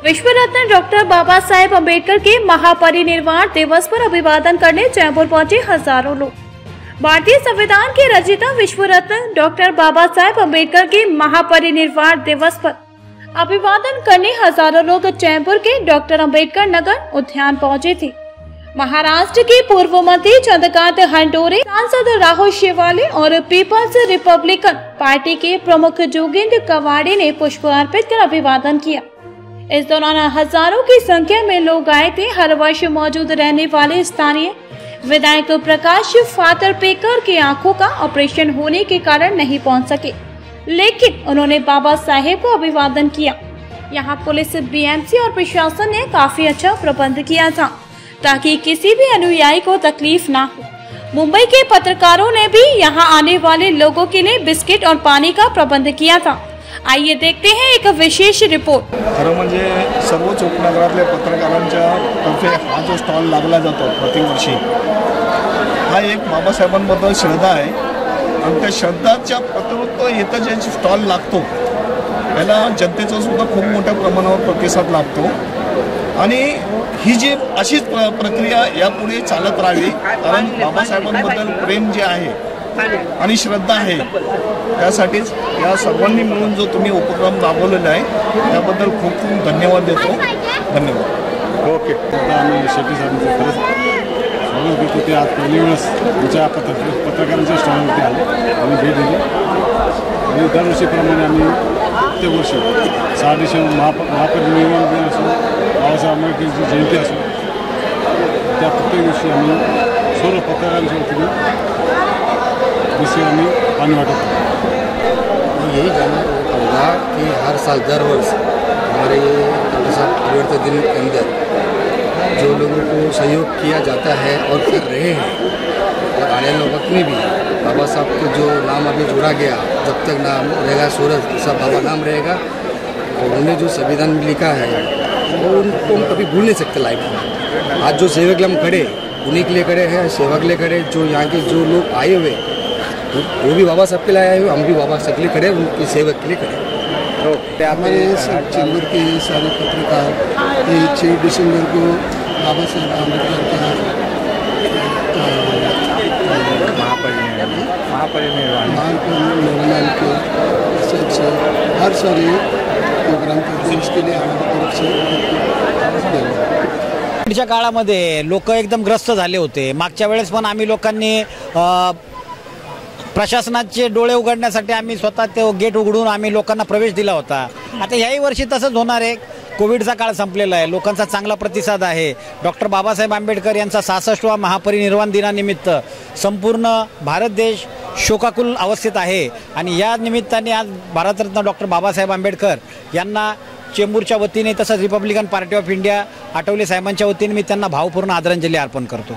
विश्व रत्न डॉक्टर बाबा साहेब अम्बेडकर के महापरिनिर्वाण दिवस पर अभिवादन करने जयपुर पहुंचे हजारों लोग। भारतीय संविधान के रचयिता विश्व रत्न डॉक्टर बाबा साहेब अम्बेडकर के महापरिनिर्वाण दिवस पर अभिवादन करने हजारों लोग जयपुर के डॉक्टर अम्बेडकर नगर उद्यान पहुंचे थे। महाराष्ट्र के पूर्व मंत्री चंद्रकांत हंडोरे, सांसद राहुल शेवाले और पीपल्स रिपब्लिकन पार्टी के प्रमुख जोगेंद्र कवाड़े ने पुष्प अर्पित कर अभिवादन किया। इस दौरान हजारों की संख्या में लोग आए थे। हर वर्ष मौजूद रहने वाले स्थानीय विधायक प्रकाश फातर्पेकर की आंखों का ऑपरेशन होने के कारण नहीं पहुंच सके, लेकिन उन्होंने बाबा साहेब को अभिवादन किया। यहां पुलिस, बीएमसी और प्रशासन ने काफी अच्छा प्रबंध किया था ताकि किसी भी अनुयायी को तकलीफ ना हो। मुंबई के पत्रकारों ने भी यहां आने वाले लोगों के लिए बिस्किट और पानी का प्रबंध किया था। आइए देखते हैं एक विशेष रिपोर्ट। खरं म्हणजे सर्वच उपनगरातल्या पत्रकारांच्या तर्फे हा जो स्टॉल लागला जातो प्रतिवर्षी, हा एक बाबासाहेबांबद्दल श्रद्धा आहे आणि त्या श्रद्धाच्या प्रतिरूप इथं जे स्टॉल लागतो त्याला जनतेचा सुद्धा खूप मोठ्या प्रमाणावर प्रतिसाद लाभतो आणि ही जी अशीच प्रक्रिया यापुढे चालत राहावी, कारण बाबासाहेबांबद्दल प्रेम जे आहे आणि श्रद्धा आहे त्यासाठीच या सर्वांनी मिळून जो तुम्ही उपक्रम राबवलेला आहे त्याबद्दल खूप खूप धन्यवाद देतो। धन्यवाद। ओके, आम्ही शेट्टी साहेबांचे खरंच स्वागत करतो। ते आज पहिली वेळेस आमच्या पत्रकारांच्या स्टॉलवरती आले, आम्ही भेट दिली आणि दरवर्षीप्रमाणे आम्ही प्रत्येक वर्षी 6 डिसेंबर महापरिनिर्वाण दिन असो, बाबासाहेब आंबेडकरची जयंती असो, त्या प्रत्येक दिवशी आम्ही सर्व पत्रकारांच्या वतीने आम्ही पानी वाटत। यही जानना होगा कि हर साल दर वर्ष हमारे ये परिवर्तन दिन के अंदर जो लोगों को सहयोग किया जाता है और कर रहे हैं, और आने वाले वक्त में भी बाबा साहब को जो नाम अभी जोड़ा गया, जब तक नाम रहेगा सूरज सब बाबा नाम रहेगा। और उन्होंने जो संविधान में लिखा है वो उनको हम कभी भूल नहीं सकते लाइफ में। आज जो सेवक के लिए हम खड़े, उन्हीं के लिए खड़े हैं, सेवक के लिए खड़े। जो यहाँ के जो लोग आए हुए वो भी बाबा साहब के लिए आए हुए, हम भी बाबा साहब के लिए खड़े, उनकी सेवक के लिए खड़े। तो हमारे चेंबर के सारे पत्रकार 6 दिसंबर को बाबा साहब अम्बेडकर का महापरिनिर्वाण के से हर साल प्रोग्राम करते हैं, इसके लिए हमारी तरफ से पुढच्या काळामध्ये लोक एकदम ग्रस्त झाले होते। मागच्या वेळेस पण आम्ही लोकांनी प्रशासनाचे डोळे उघडण्यासाठी आम्ही स्वतः ते गेट उघडून आम्ही लोकांना प्रवेश दिला होता। आता याही वर्षी तसंच होणार आहे। कोविडचा काळ संपलेला आहे, लोकांचा चांगला प्रतिसाद आहे। डॉक्टर बाबासाहेब आंबेडकर यांचा 66वा महापरिनिर्वाण दिनानिमित्त संपूर्ण भारत देश शोकाकुल अवस्थेत आहे आणि या निमित्ताने आज भारतरत्न डॉक्टर बाबासाहेब आंबेडकर यांना चेंबूरच्या वतीने तसंच Republican Party of India Athawale साहेबांच्या वतीने मी त्यांना भावपूर्ण आदरांजली अर्पण करतो।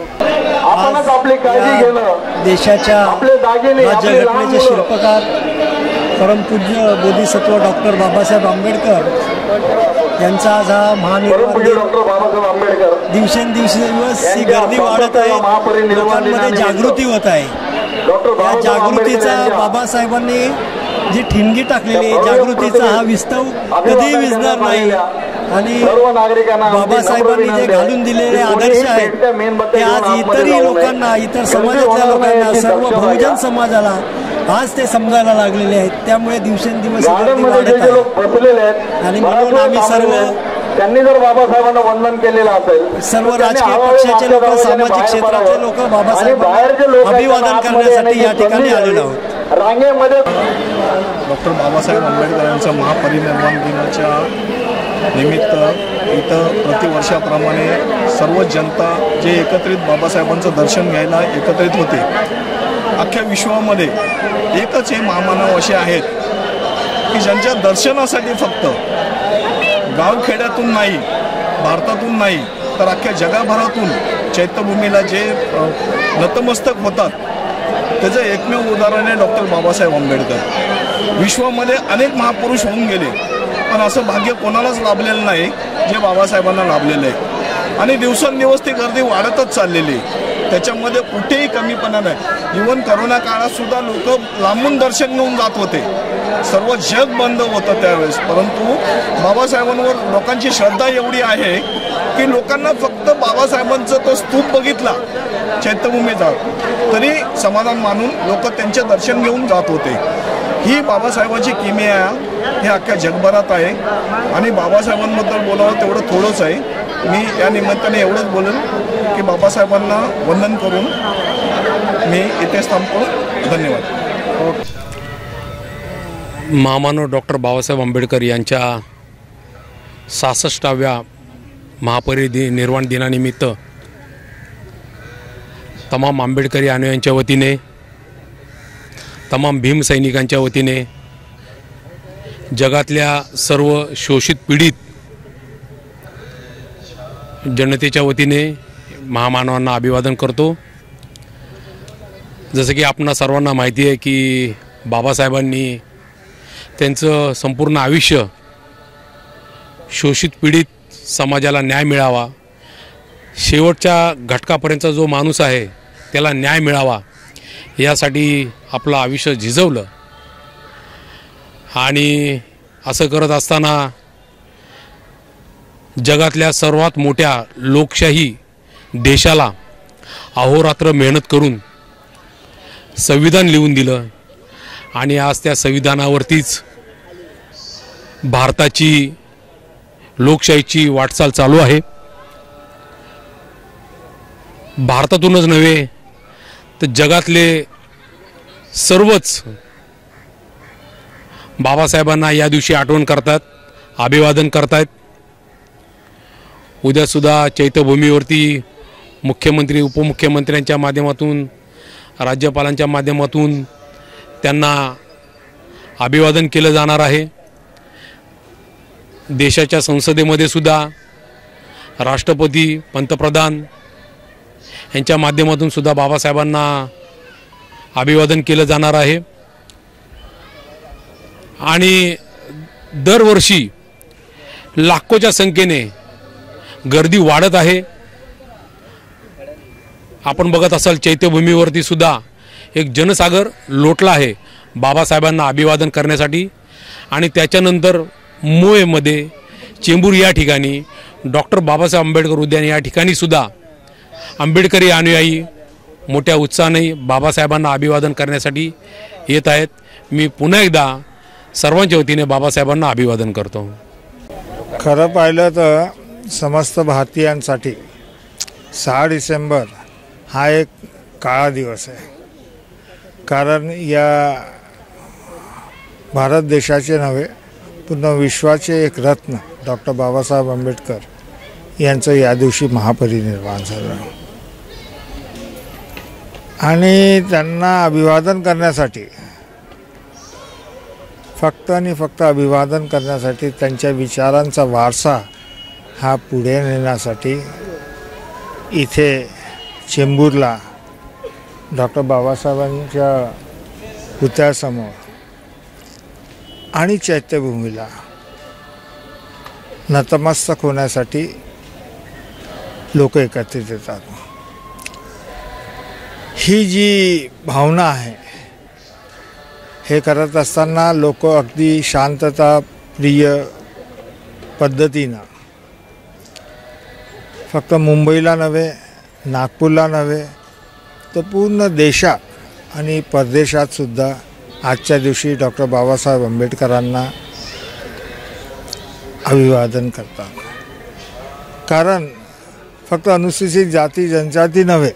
देशाच्या राज्यघटनेचे शिल्पकार परमपूज्य बोधिसत्व डॉक्टर बाबासाहेब आंबेडकर यांचा आज हा महानिर्वाण दिवसेंदिवस ही गर्दी वाढत आहे, लोकांमध्ये जागृती होत आहे। या जागृतीचा बाबासाहेबांनी जी ठिणगी टाकलेली जागृतीचा हा विस्तव कधीही विझणार नाही आणि बाबासाहेबांनी जे घालून दिलेले आदर्श आहेत ते आज इतरही लोकांना, इतर समाजातल्या लोकांना, सर्व बहुजन समाजाला आज ते समजायला लागलेले आहेत। त्यामुळे दिवसेंदिवस गर्दी वाढत आहे आणि म्हणून आम्ही सर्व त्यांनी जर बाबासाहेबांना वंदन केलेलं असेल, सर्व राजकीय पक्षाचे लोक, सामाजिक क्षेत्राचे लोक बाबासाहेबांना अभिवादन करण्यासाठी या ठिकाणी आलेलो आहोत। रांगेमध्ये डॉक्टर बाबासाहेब आंबेडकर यांचा महापरिनिर्वाण दिनाच्या निमित्त इथं प्रतिवर्षाप्रमाणे सर्व जनता जे एकत्रित बाबासाहेबांचं दर्शन घ्यायला एकत्रित होते। अख्ख्या विश्वामध्ये एकच हे महामानव असे आहेत की ज्यांच्या दर्शनासाठी फक्त गावखेड्यातून नाही, भारतातून नाही तर अख्ख्या जगभरातून चैत्यभूमीला जे नतमस्तक होतात त्याचं एकमेव उदाहरण आहे डॉक्टर बाबासाहेब आंबेडकर। विश्वामध्ये अनेक महापुरुष होऊन गेले पण असं भाग्य कोणालाच लाभलेलं नाही जे बाबासाहेबांना लाभलेलं आहे आणि दिवसेंदिवस ती गर्दी वाढतच चाललेली। त्याच्यामध्ये कुठेही कमीपणा नाही. इवन करोना काळात सुद्धा लोक लांबून दर्शन घेऊन जात होते. सर्व जग बंद होतं त्यावेळेस, परंतु बाबासाहेबांवर लोकांची श्रद्धा एवढी आहे की लोकांना फक्त बाबासाहेबांचा तो स्तूप बघितला चैत्यभूमीचा तरी समाधान मानून लोक त्यांचे दर्शन घेऊन जात होते. ही बाबासाहेबांची किमया हे अख्ख्या जगभरात आहे आणि बाबासाहेबांबद्दल बोलावं तेवढं थोडंच आहे. मी या निमित्ताने एवढंच बोलेन की बाबासाहेबांना वंदन करून मी इथेच थांबतो. धन्यवाद. महामानव डॉक्टर बाबासाहेब आंबेडकर यांच्या 66व्या महापरिनिर्वाण दिनानिमित्त तमाम आंबेडकरी अनुयायांच्या वतीने, तमाम भीमसैनिकांच्या वतीने, जगातल्या सर्व शोषित पीडित जनतेच्या वतीने महामानवांना अभिवादन करतो. जसं की आपणा सर्वांना माहिती आहे की बाबासाहेबांनी त्यांचं संपूर्ण आयुष्य शोषित पीडित समाजाला न्याय मिळावा, शेवटच्या घटकापर्यंतचा जो माणूस आहे त्याला न्याय मिळावा यासाठी आपलं आयुष्य झिजवलं. आणि असं करत असताना जगातल्या सर्वात मोठ्या लोकशाही देशाला अहोरात्र मेहनत करून संविधान लिहून दिलं आणि आज त्या संविधानावरतीच भारताची लोकशाहीची वाटचाल चालू आहे. भारतातूनच नव्हे तर जगातले सर्वच बाबासाहेबांना या दिवशी आठवण करतात, अभिवादन करतात. उद्यासुद्धा चैत्यभूमीवरती मुख्यमंत्री, उपमुख्यमंत्र्यांच्या माध्यमातून, राज्यपालांच्या माध्यमातून त्यांना अभिवादन केलं जाणार आहे. देशाच्या संसदेमध्ये सुद्धा राष्ट्रपती, पंतप्रधान यांच्या माध्यमातून सुद्धा बाबासाहेबांना अभिवादन केलं जाणार आहे. आणि दरवर्षी लाखोच्या संख्येने गर्दी वाढत आहे. आपण बघत असाल चैत्यभूमीवरती सुद्धा एक जनसागर लोटला आहे बाबासाहेबांना अभिवादन करण्यासाठी. आणि त्याच्यानंतर मोहेमध्ये, चेंबूर या ठिकाणी, डॉक्टर बाबासाहेब आंबेडकर उद्यान या ठिकाणी सुद्धा आंबेडकरी अनुयायी मोठ्या उत्साहाने बाबासाहेबांना अभिवादन करण्यासाठी येत आहेत. मी पुन्हा एकदा सर्वांच्या वतीने बाबासाहेबांना अभिवादन करतो. खरं पाहिलं तर समस्त भारतीयांसाठी 6 डिसेंबर हा एक काळा दिवस आहे. कारण या भारत देशाचे नव्हे पूर्ण विश्वाचे एक रत्न डॉक्टर बाबासाहेब आंबेडकर यांचं या दिवशी महापरिनिर्वाण झालं आणि त्यांना अभिवादन करण्यासाठी, फक्त आणि फक्त अभिवादन करण्यासाठी, त्यांच्या विचारांचा वारसा हा पुढे नेण्यासाठी इथे चेंबूरला डॉक्टर बाबासाहेबांच्या पुतळ्यासमोर आणि चैत्यभूमीला नतमस्तक होण्यासाठी लोक एकत्रित येतात. ही जी भावना आहे हे करत असताना लोक अगदी शांतता प्रिय पद्धतीनं फक्त मुंबईला नव्हे, नागपूरला नव्हे तर पूर्ण देशात आणि परदेशात सुद्धा आजच्या दिवशी डॉक्टर बाबासाहेब आंबेडकरांना अभिवादन करतात. कारण फक्त अनुसूचित जाती जनजाती नव्हे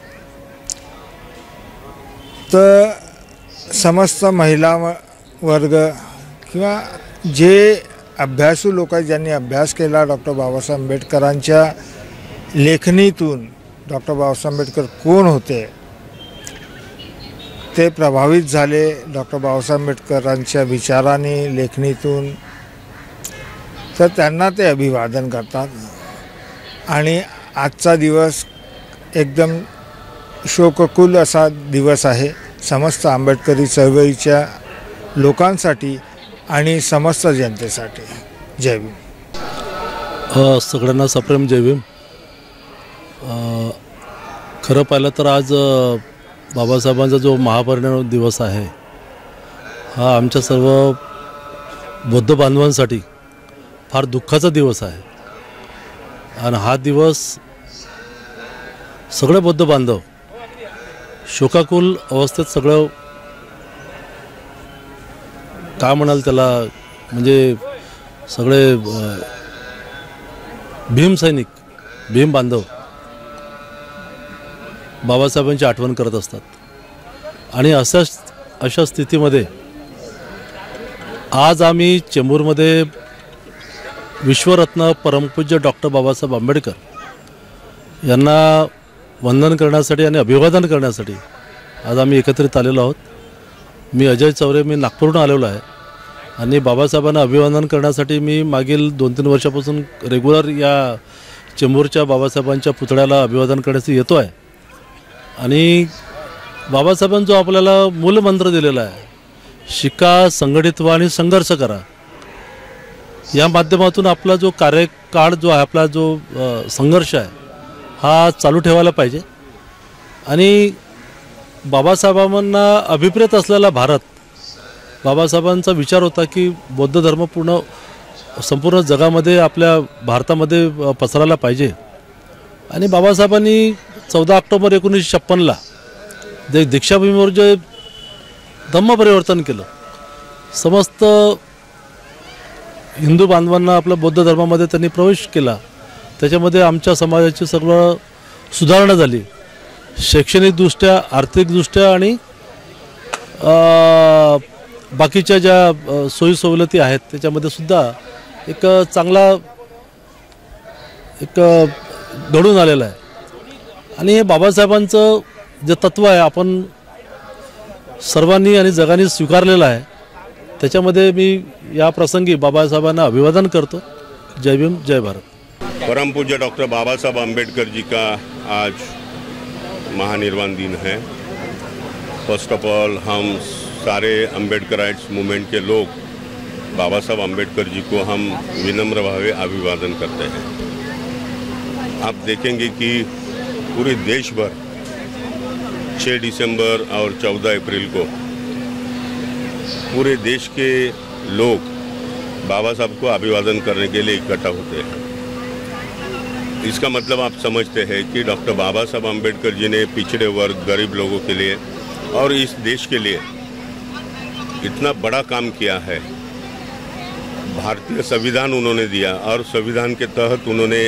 तर समस्त महिला वर्ग किंवा जे अभ्यासू लोक आहेत, ज्यांनी अभ्यास केला डॉक्टर बाबासाहेब आंबेडकरांच्या लेखणीतून, डॉक्टर बाबासाहेब आंबेडकर कोण होते ते प्रभावित झाले डॉक्टर बाबासाहेब आंबेडकरांच्या विचारांनी, लेखणीतून, तर त्यांना ते अभिवादन करतात. आणि आजचा दिवस एकदम शोककुल असा दिवस आहे समस्त आंबेडकरी चळवळीच्या लोकांसाठी आणि समस्त जनतेसाठी. जय भीम. सगळ्यांना सप्रेम जय भीम. खरं पाहिलं तर आज बाबासाहेबांचा जो महापरिनिर्वाण दिवस आहे हा आमच्या सर्व बौद्ध बांधवांसाठी फार दुःखाचा दिवस आहे आणि हा दिवस सगळे बौद्ध बांधव शोकाकुल अवस्थेत सगळं काय म्हणाल त्याला म्हणजे सगळे भीम सैनिक भीम बांधव बाबासाहेबांची आठवण करत असतात आणि अशा स्थितीमध्ये आज आम्ही चेंबूरमध्ये विश्वरत्न परमपूज्य डॉक्टर बाबासाहेब आंबेडकर यांना वंदन करण्यासाठी आणि अभिवादन करण्यासाठी आज आम्ही एकत्रित आलेलो आहोत. मी अजय चौरे, मी नागपूरहून आलेलो आहे आणि बाबासाहेबांना अभिवादन करण्यासाठी मी मागील 2-3 वर्षापासून रेग्युलर या चेंबूरच्या बाबासाहेबांच्या पुतळ्याला अभिवादन करण्यासाठी येतो आहे. आणि बाबासाहेबांनी जो आपल्याला मूलमंत्र दिलेला आहे, शिका, संघटित व्हा आणि संघर्ष करा, या माध्यमातून आपला जो कार्यकाळ जो आहे, आपला जो संघर्ष आहे हा चालू ठेवायला पाहिजे. आणि बाबासाहेबांना अभिप्रेत असलेला भारत, बाबासाहेबांचा विचार होता की बौद्ध धर्म संपूर्ण जगामध्ये आपल्या भारतामध्ये पसरायला पाहिजे. आणि बाबासाहेबांनी 14 ऑक्टोबर 1956ला दीक्षाभूमीवर जे धम्मपरिवर्तन केलं, समस्त हिंदू बांधवांना आपल्या बौद्ध धर्मामध्ये त्यांनी प्रवेश केला. त्याच्यामध्ये आमच्या समाजाची सगळं सुधारणा झाली, शैक्षणिकदृष्ट्या, आर्थिकदृष्ट्या आणि बाकीच्या ज्या सोयी सवलती आहेत त्याच्यामध्ये सुद्धा एक चांगला घडून आलेला आहे. आणि हे बाबासाहेबांचं जे तत्व आहे आपण सर्वांनी आणि जगाने स्वीकारलेलं आहे. त्याच्यामध्ये मी या प्रसंगी बाबासाहेबांना अभिवादन करतो. जय भीम, जय भारत. परम पूज्य डॉक्टर बाबा साहब अम्बेडकर जी का आज महानिर्वाण दिन है. फर्स्ट ऑफ ऑल हम सारे अम्बेडकराइट्स मूवमेंट के लोग बाबा साहब अम्बेडकर जी को हम विनम्र भावे अभिवादन करते हैं. आप देखेंगे कि पूरे देश भर 6 दिसंबर और 14 अप्रैल को पूरे देश के लोग बाबा साहब को अभिवादन करने के लिए इकट्ठा होते हैं. इसका मतलब आप समझते हैं कि डॉक्टर बाबा साहब अम्बेडकर जी ने पिछड़े वर्ग, गरीब लोगों के लिए और इस देश के लिए इतना बड़ा काम किया है. भारतीय संविधान उन्होंने दिया और संविधान के तहत उन्होंने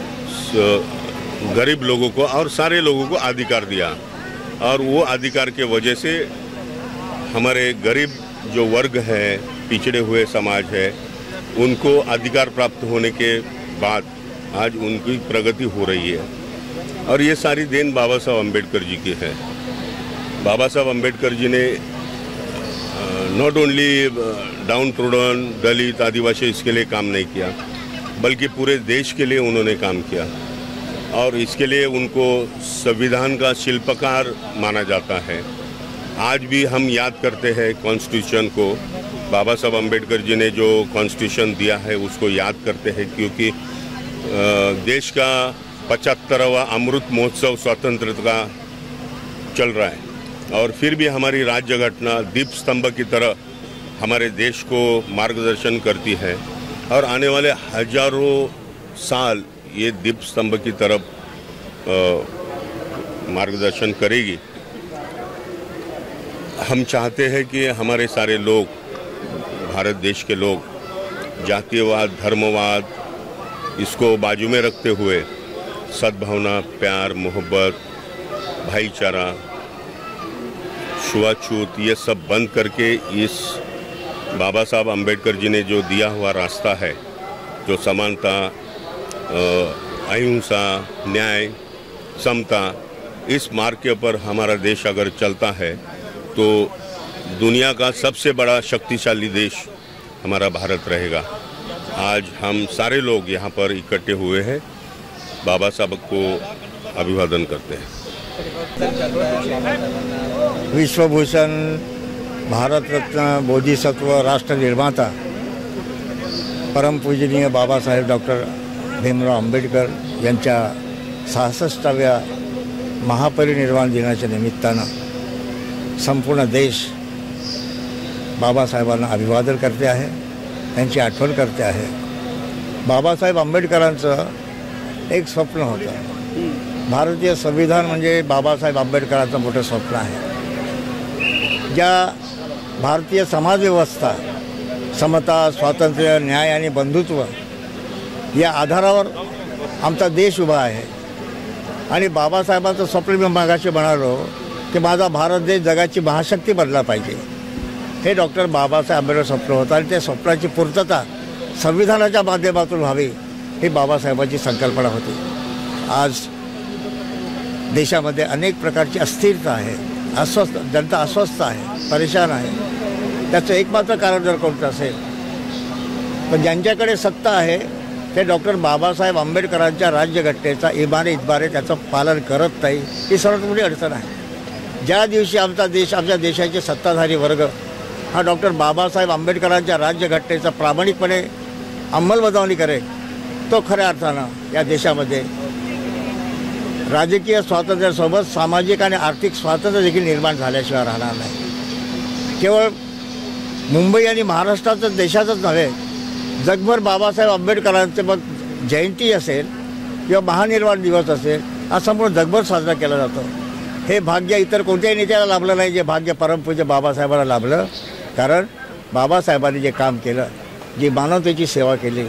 गरीब लोगों को और सारे लोगों को अधिकार दिया. और वो अधिकार के वजह से हमारे गरीब जो वर्ग है, पिछड़े हुए समाज है, उनको अधिकार प्राप्त होने के बाद आज उनकी प्रगति हो रही है. और ये सारी देन बाबा साहब अम्बेडकर जी की है. बाबा साहब अम्बेडकर जी ने not only downtrodden, Dalit, Adivasi इसके लिए काम नहीं किया, बल्कि पूरे देश के लिए उन्होंने काम किया. और इसके लिए उनको संविधान का शिल्पकार माना जाता है. आज भी हम याद करते हैं कॉन्स्टिट्यूशन को. बाबा साहब अम्बेडकर जी ने जो कॉन्स्टिट्यूशन दिया है उसको याद करते हैं, क्योंकि देश का 75वां अमृत महोत्सव स्वतंत्रता का चल रहा है. और फिर भी हमारी राज्य घटना दीप स्तंभ की तरह हमारे देश को मार्गदर्शन करती है और आने वाले हजारों साल ये दीप स्तंभ की तरफ मार्गदर्शन करेगी. हम चाहते हैं कि हमारे सारे लोग, भारत देश के लोग, जातीयवाद, धर्मवाद इसको बाजू में रखते हुए सद्भावना, प्यार, मोहब्बत, भाईचारा, छुआछूत ये सब बंद करके इस बाबा साहब अम्बेडकर जी ने जो दिया हुआ रास्ता है, जो समानता, अहिंसा, न्याय, समता, इस मार्ग के ऊपर हमारा देश अगर चलता है तो दुनिया का सबसे बड़ा शक्तिशाली देश हमारा भारत रहेगा. आज हम सारे लोग यहाँ पर इकट्ठे हुए हैं, बाबा साहब को अभिवादन करते हैं. विश्वभूषण, भारत रत्न, बोधिसत्व, राष्ट्र निर्माता परम पूजनीय बाबासाहेब डॉक्टर भीमराव आंबेडकर यांच्या 66व्या महापरिनिर्वाण दिनाच्या निमित्तानं संपूर्ण देश बाबासाहेबांना अभिवादन करते आहे, त्यांची आठवण करते आहे. बाबासाहेब आंबेडकरांचं एक स्वप्न होतं. भारतीय संविधान म्हणजे बाबासाहेब आंबेडकरांचं मोठं स्वप्न आहे. ज्या भारतीय समाजव्यवस्था समता, स्वातंत्र्य, न्याय आणि बंधुत्व या आधारावर आमचा देश उभा आहे. आणि बाबासाहेबांचं स्वप्न मी मागाशी म्हणालो की माझा भारत देश जगाची महाशक्ती बनला पाहिजे. हे डॉक्टर बाबासाहेब आंबेडकर स्वप्न होतं आणि त्या स्वप्नाची पूर्तता संविधानाच्या माध्यमातून व्हावी ही बाबासाहेबांची संकल्पना होती. आज देशामध्ये अनेक प्रकारची अस्थिरता आहे, जनता अस्वस्थ आहे, परेशान आहे. त्याचं एकमात्र कारण जर कोणतं असेल तर ज्यांच्याकडे सत्ता आहे ते डॉक्टर बाबासाहेब आंबेडकरांच्या राज्यघटनेचा इमारे त्याचं पालन करत नाही. ही सर्वात मोठी अडचण आहे. ज्या दिवशी आमच्या देशाचे सत्ताधारी वर्ग हा डॉक्टर बाबासाहेब आंबेडकरांच्या राज्यघटनेचा प्रामाणिकपणे अंमलबजावणी करेल तो खऱ्या अर्थानं या देशामध्ये राजकीय स्वातंत्र्यासोबत सामाजिक आणि आर्थिक स्वातंत्र्य देखील निर्माण झाल्याशिवाय राहणार नाही. केवळ मुंबई आणि महाराष्ट्राचं देशाचंच नव्हे, जगभर बाबासाहेब आंबेडकरांचे मग जयंती असेल किंवा महानिर्वाण दिवस असेल हा संपूर्ण जगभर साजरा केला जातो. हे भाग्य इतर कोणत्याही नेत्याला लाभलं नाही जे भाग्य परमपूज्य बाबासाहेबांना लाभलं. कारण बाबासाहेबांनी जे काम केलं, जी मानवतेची सेवा केली,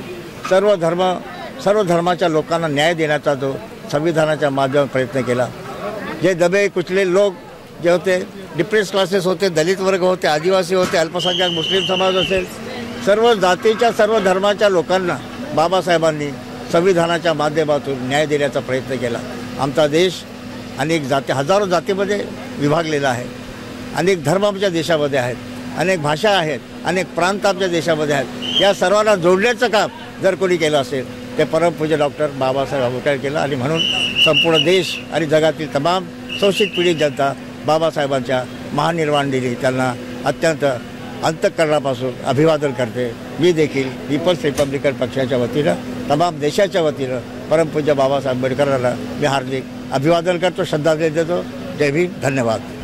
सर्व धर्माच्या लोकांना न्याय देण्याचा जो संविधानाच्या माध्यमातून प्रयत्न केला, जे दबे कुचले लोक जे होते, डिप्रेस क्लासेस होते, दलित वर्ग होते, आदिवासी होते, अल्पसंख्याक मुस्लिम समाज असेल, सर्व जातीच्या सर्व धर्माच्या लोकांना बाबासाहेबांनी संविधानाच्या माध्यमातून न्याय देण्याचा प्रयत्न केला. आमचा देश अनेक हजारो जातीमध्ये विभागलेला आहे. अनेक धर्म आमच्या देशामध्ये आहेत, अनेक भाषा आहेत, अनेक प्रांत आमच्या देशामध्ये आहेत. या सर्वांना जोडण्याचं काम जर कोणी केलं असेल ते परमपूज्य डॉक्टर बाबासाहेब आंबेडकर केलं. आणि म्हणून संपूर्ण देश आणि जगातील तमाम शोषित पीडित जनता बाबासाहेबांच्या महानिर्वाण दिनी त्यांना अत्यंत अंतःकरणापासून अभिवादन करते. मी देखील पीपल्स रिपब्लिकन पक्षाच्या वतीनं, तमाम देशाच्या वतीनं परमपूज्य बाबासाहेब आंबेडकरांना मी हार्दिक अभिवादन करतो, श्रद्धांजली देतो. जय भीम, धन्यवाद.